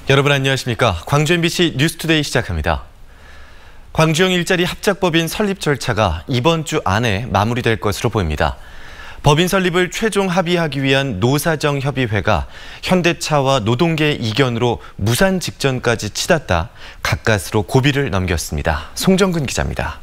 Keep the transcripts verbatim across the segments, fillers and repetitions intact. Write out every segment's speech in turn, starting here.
여러분 안녕하십니까? 광주 엠비씨 뉴스투데이 시작합니다. 광주형 일자리 합작법인 설립 절차가 이번 주 안에 마무리될 것으로 보입니다. 법인 설립을 최종 합의하기 위한 노사정협의회가 현대차와 노동계의 이견으로 무산 직전까지 치닫다 가까스로 고비를 넘겼습니다. 송정근 기자입니다.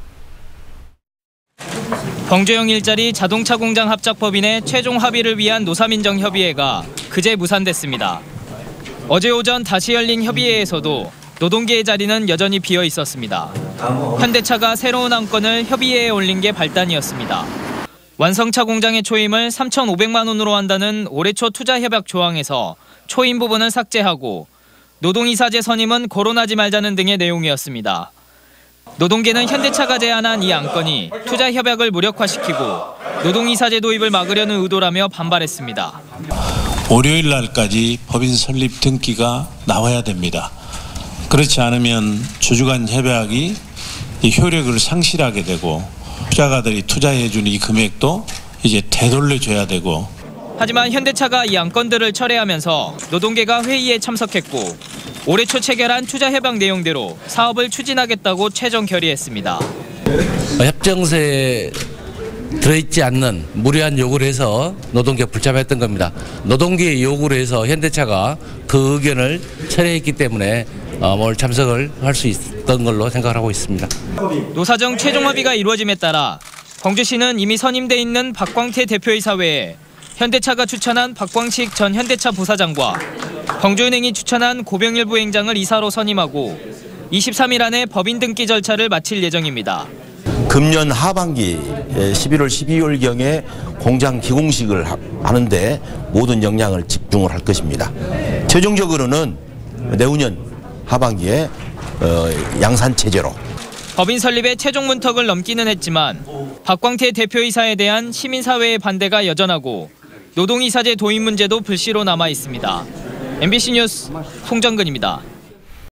광주형 일자리 자동차 공장 합작법인의 최종 합의를 위한 노사민정협의회가 그제 무산됐습니다. 어제 오전 다시 열린 협의회에서도 노동계의 자리는 여전히 비어 있었습니다. 현대차가 새로운 안건을 협의회에 올린 게 발단이었습니다. 완성차 공장의 초임을 삼천오백만 원으로 한다는 올해 초 투자 협약 조항에서 초임 부분을 삭제하고 노동이사제 선임은 거론하지 말자는 등의 내용이었습니다. 노동계는 현대차가 제안한 이 안건이 투자 협약을 무력화시키고 노동이사제 도입을 막으려는 의도라며 반발했습니다. 월요일 날까지 법인 설립 등기가 나와야 됩니다. 그렇지 않으면 주주간 협약이 효력을 상실하게 되고 투자가들이 투자해준 이 금액도 이제 되돌려줘야 되고. 하지만 현대차가 이 안건들을 철회하면서 노동계가 회의에 참석했고 올해 초 체결한 투자 협약 내용대로 사업을 추진하겠다고 최종 결의했습니다. 협정서에 들어있지 않는 무리한 요구를 해서 노동계가 불참했던 겁니다. 노동계의 요구를 해서 현대차가 그 의견을 철회했기 때문에 오늘 참석을 할 수 있었던 걸로 생각하고 있습니다. 노사정 최종 합의가 이루어짐에 따라 광주시는 이미 선임돼 있는 박광태 대표이사 외에 현대차가 추천한 박광식 전 현대차 부사장과 광주은행이 추천한 고병일 부행장을 이사로 선임하고 이십삼 일 안에 법인 등기 절차를 마칠 예정입니다. 금년 하반기 십일월 십이월경에 공장 기공식을 하는데 모든 역량을 집중을 할 것입니다. 최종적으로는 내후년 하반기에 양산체제로. 법인 설립에 최종 문턱을 넘기는 했지만 박광태 대표이사에 대한 시민사회의 반대가 여전하고 노동이사제 도입 문제도 불씨로 남아 있습니다. 엠비씨 뉴스 송정근입니다.